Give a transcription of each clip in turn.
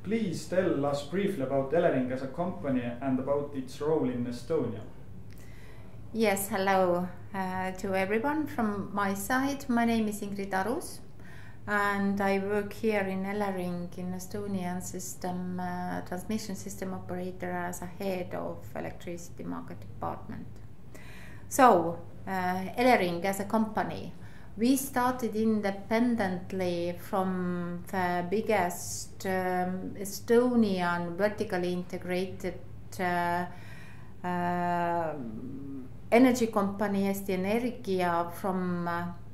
please tell us briefly about Elering as a company and about its role in Estonia. Yes, hello to everyone from my side. My name is Ingrid Arus and I work here in Elering in Estonian system, transmission system operator as a head of electricity market department. So, Elering as a company, we started independently from the biggest Estonian vertically integrated energy company, Estonian, from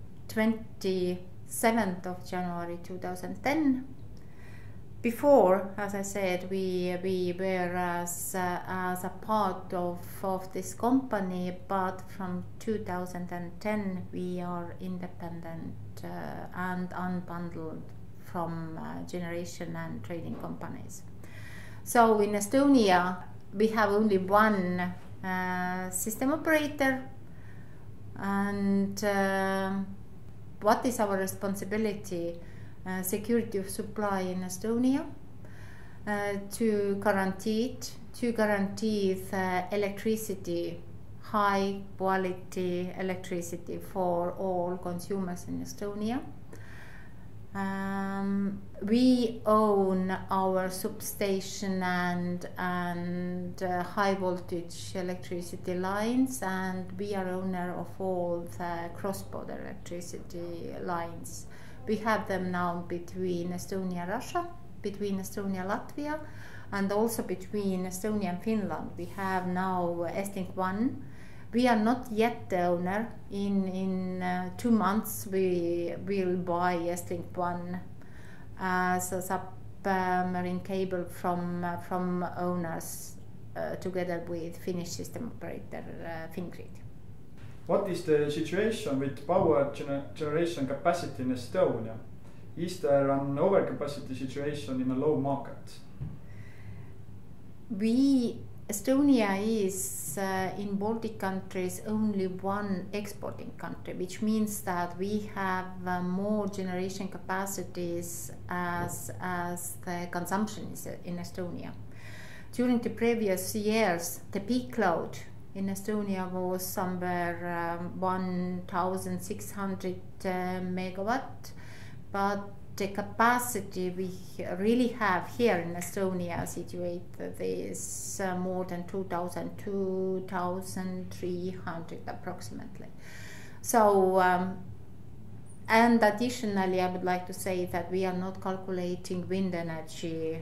27th of January 2010. Before, as I said, we were as a part of this company, but from 2010 we are independent and unbundled from generation and trading companies. So in Estonia we have only one system operator, and what is our responsibility? Security of supply in Estonia, to guarantee the electricity, high quality electricity for all consumers in Estonia. We own our substation and high voltage electricity lines, and we are owner of all the cross-border electricity lines. We have them now between Estonia and Russia, between Estonia and Latvia, and also between Estonia and Finland. We have now Estlink 1. We are not yet the owner. In 2 months we will buy Estlink 1 as a submarine cable from owners together with Finnish system operator Ingrid. What is the situation with power generation capacity in Estonia? Is there an overcapacity situation in a low market? Estonia is in Baltic countries only one exporting country, which means that we have more generation capacities as the consumption is in Estonia. During the previous years, the peak load in Estonia was somewhere 1,600 megawatt, but the capacity we really have here in Estonia situated is more than 2,300 approximately. So, and additionally, I would like to say that we are not calculating wind energy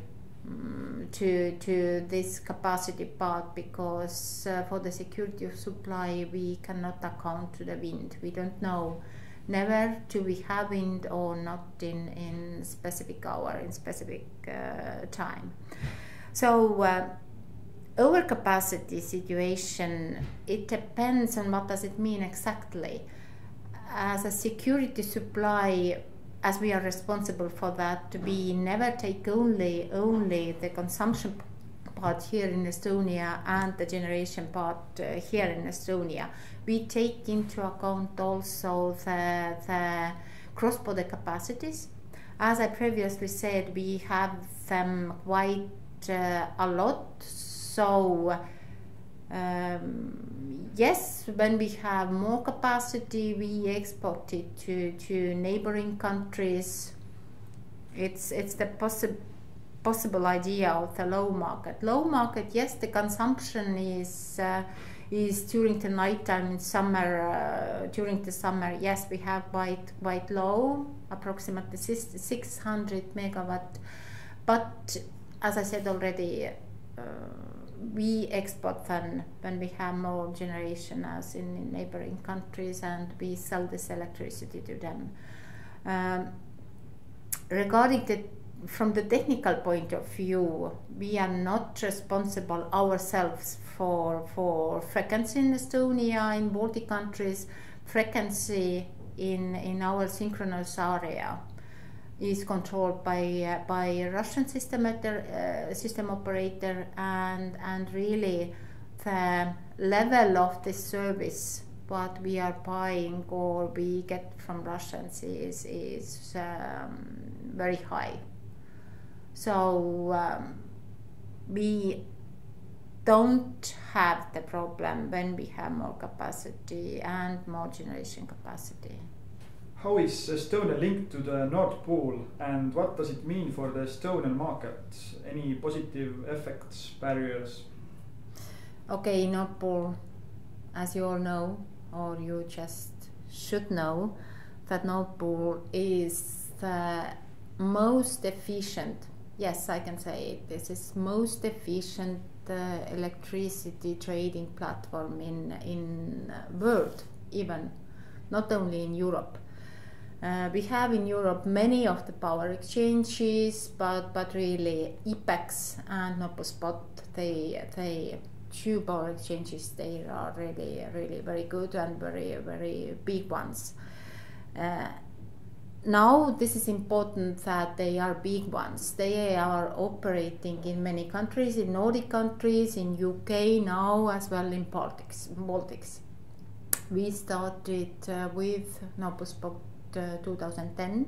to this capacity part, because for the security of supply we cannot account to the wind. We don't know, never do we have wind or not in specific hour, in specific time. So overcapacity situation, it depends on what does it mean exactly. As a security supply, as we are responsible for that, we never take only the consumption part here in Estonia and the generation part here in Estonia. We take into account also the cross-border capacities. As I previously said, we have them quite a lot. So yes, when we have more capacity, we export it to neighboring countries. It's the possible idea of the low market. Low market, yes, the consumption is during the night time in summer. During the summer, yes, we have quite low, approximately 600 megawatt. But as I said already, we export them when we have more generation as in neighboring countries, and we sell this electricity to them. Regarding from the technical point of view, we are not responsible ourselves for frequency in Estonia. In Baltic countries, frequency in our synchronous area is controlled by Russian system operator, and really the level of the service what we are buying or we get from Russians is very high. So we don't have the problem when we have more capacity and more generation capacity. How is Estonia linked to the Nord Pool and what does it mean for the Estonian market? Any positive effects, barriers? Okay, Nord Pool, as you all know, or you just should know, that Nord Pool is the most efficient, yes, I can say it, this is most efficient electricity trading platform in world, even, not only in Europe. We have in Europe many of the power exchanges, but really EPEX and Nopospot, they two power exchanges, they are really very good and very big ones. Now this is important that they are big ones. They are operating in many countries, in Nordic countries, in UK now as well in Baltics. We started with Nopospot 2010.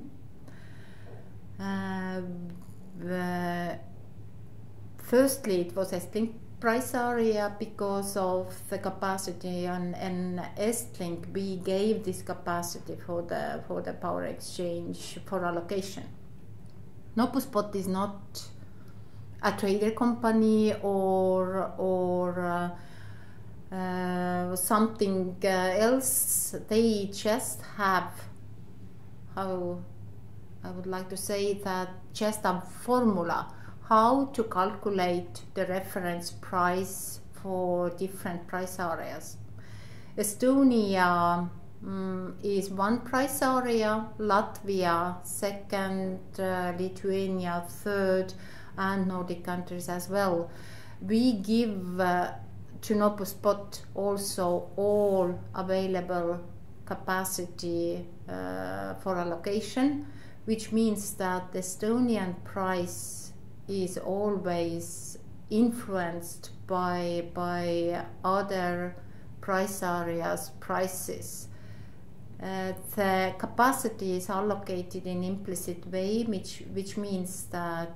Firstly, it was Estlink price area because of the capacity, and Estlink we gave this capacity for the power exchange for allocation. Nopospot is not a trader company or something else. They just have, how I would like to say that, just a formula how to calculate the reference price for different price areas. Estonia is one price area, Latvia second, Lithuania third, and Nordic countries as well. We give to Nopospot also all available capacity for allocation, which means that the Estonian price is always influenced by other price areas prices. The capacity is allocated in implicit way, which means that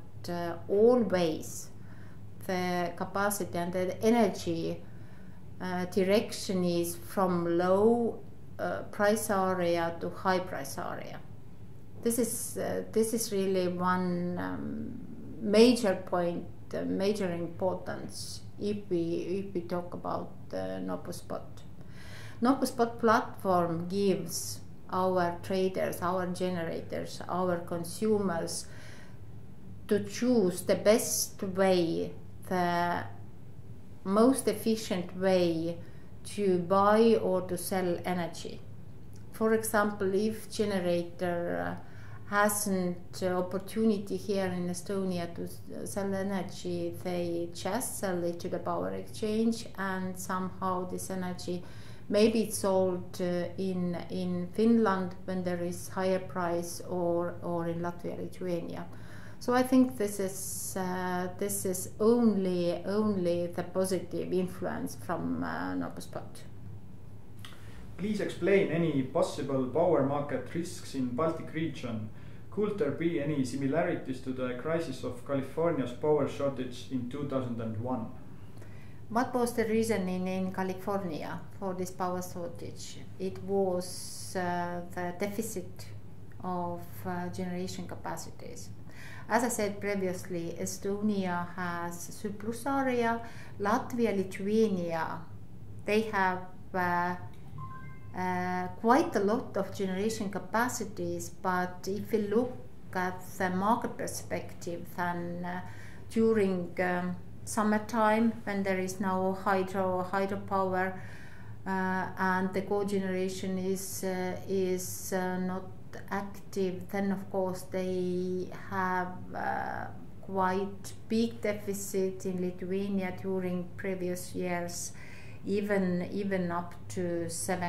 always the capacity and the energy direction is from low price area to high price area. This is really one major point, major importance if we talk about Nopospot. Nopospot platform gives our traders, our generators, our consumers to choose the best way, the most efficient way to buy or to sell energy. For example, if generator hasn't opportunity here in Estonia to sell energy, they just sell it to the power exchange, and somehow this energy maybe it's sold in Finland when there is higher price, or in Latvia, Lithuania. So I think this is only the positive influence from Nopospot. Please explain any possible power market risks in Baltic region. Could there be any similarities to the crisis of California's power shortage in 2001? What was the reason in California for this power shortage? It was the deficit of generation capacities. As I said previously, Estonia has surplus area. Latvia, Lithuania, they have quite a lot of generation capacities, but if you look at the market perspective, then during summertime, when there is no hydropower and the cogeneration is not active, then of course they have quite big deficit in Lithuania during previous years, even up to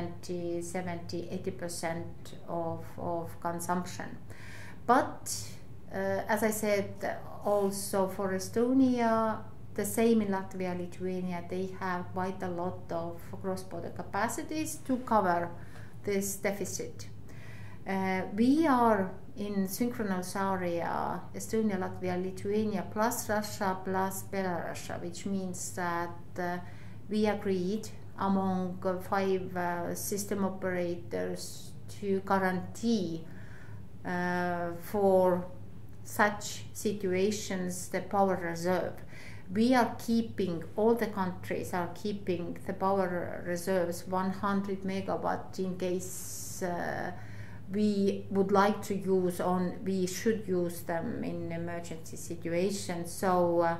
70-80% of consumption. But as I said, also for Estonia, the same in Latvia, Lithuania, they have quite a lot of cross-border capacities to cover this deficit. We are in synchronous area, Estonia, Latvia, Lithuania, plus Russia, plus Belarus, which means that we agreed among 5 system operators to guarantee for such situations the power reserve. We are keeping, all the countries are keeping the power reserves 100 megawatt in case we would like to use we should use them in emergency situations. So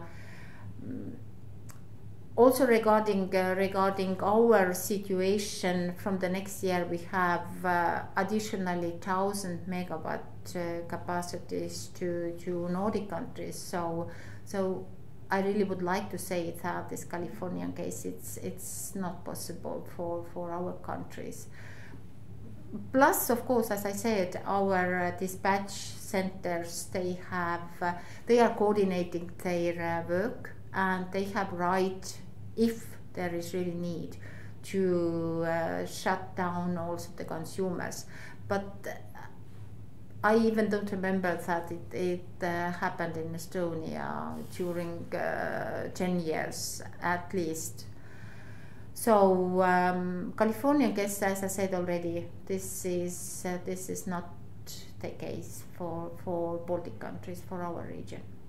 also regarding our situation from the next year, we have additionally 1000 megawatt capacities to Nordic countries. So I really would like to say that this Californian case, it's not possible for our countries. Plus, of course, as I said, our dispatch centers, they are coordinating their work, and they have right, if there is really need, to shut down also the consumers. But I even don't remember that it happened in Estonia during 10 years at least. So Californian case, as I said already, this is not the case for Baltic countries, for our region.